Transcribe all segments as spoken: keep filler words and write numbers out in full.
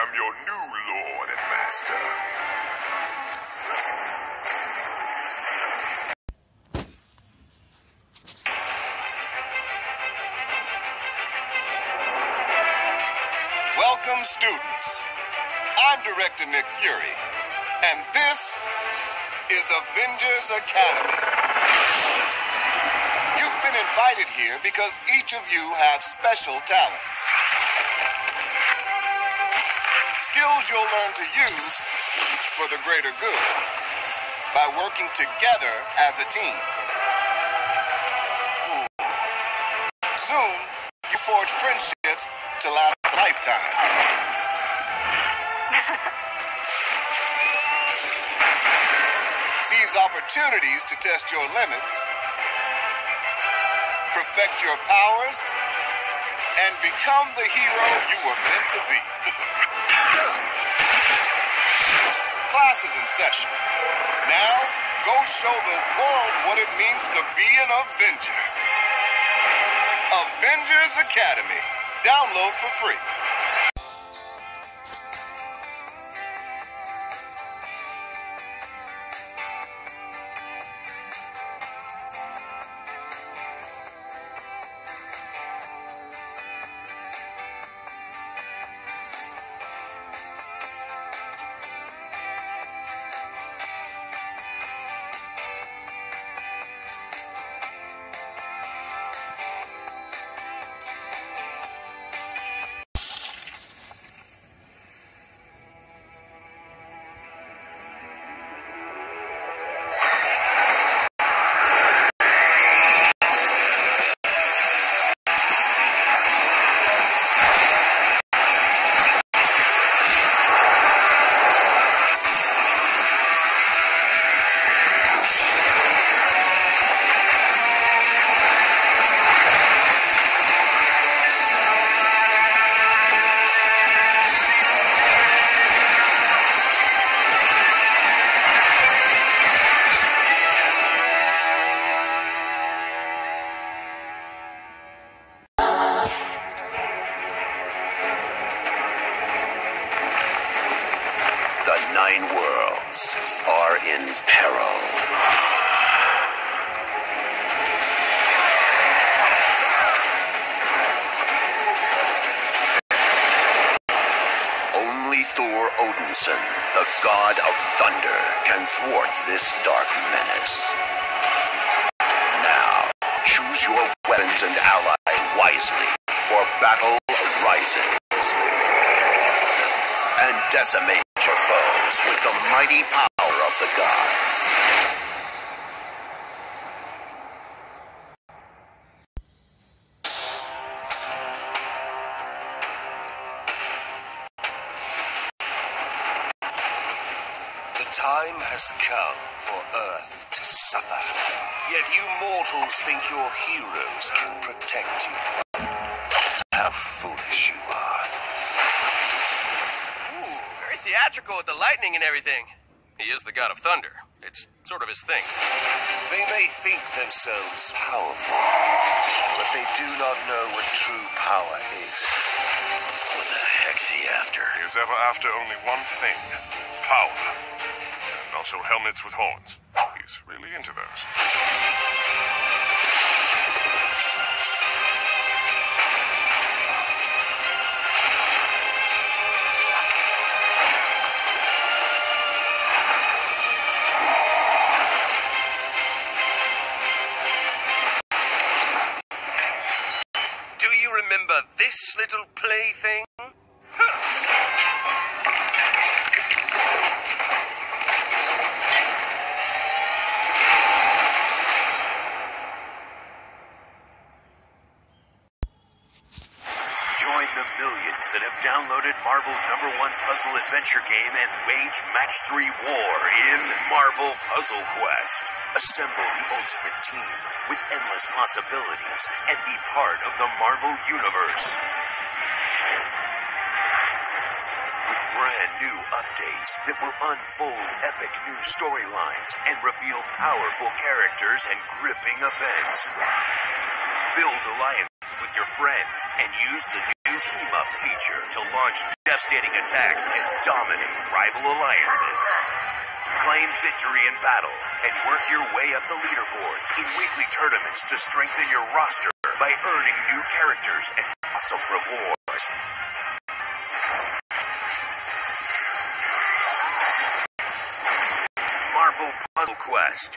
am your new lord and master. Welcome, students. I'm Director Nick Fury, and this is Avengers Academy. You've been invited here because each of you have special talents. Skills you'll learn to use for the greater good by working together as a team. Soon, you forge friendships to last a lifetime. Seize opportunities to test your limits, perfect your powers, and become the hero you were meant to be. Class is in session. Now, go show the world what it means to be an Avenger. Avengers Academy. Download for free. The Nine Worlds are in peril. Only Thor Odinson, the god of thunder, can thwart this dark menace. Now, choose your weapons and ally wisely, for battle arises. And decimate your foes with the mighty power of the gods. The time has come for Earth to suffer. Yet you mortals think your heroes can protect you. How foolish you are. Theatrical with the lightning and everything. He is the god of thunder. It's sort of his thing. They may think themselves powerful, but they do not know what true power is. What the heck's he after? He is ever after only one thing. Power. And also helmets with horns. He's really into those. Remember this little plaything? Join the millions that have downloaded Marvel's number one puzzle adventure game and wage match three war in Marvel Puzzle Quest. Assemble the ultimate team with endless possibilities and be part of the Marvel Universe. With brand new updates that will unfold epic new storylines and reveal powerful characters and gripping events. Build alliances with your friends and use the new team-up team-up feature to launch devastating attacks and dominate rival alliances. Claim victory in battle and work your way up the leaderboards in weekly tournaments to strengthen your roster by earning new characters and awesome rewards. Marvel Puzzle Quest.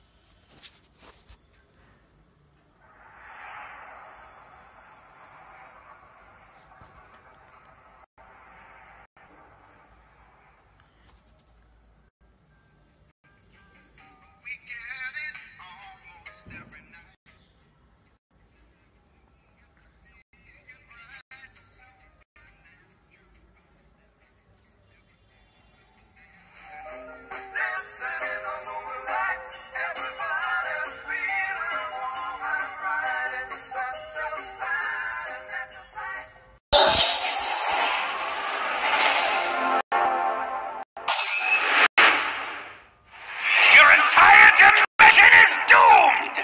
Entire dimension is doomed!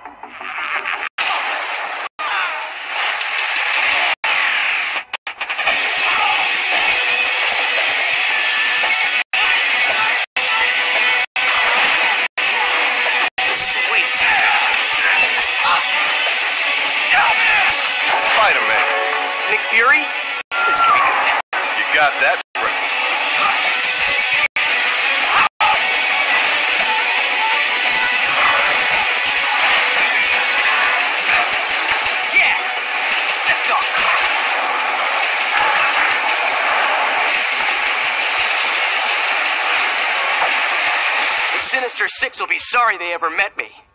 Sweet. Spider-Man. Nick Fury? This could be good. You got that right. Sinister Six will be sorry they ever met me.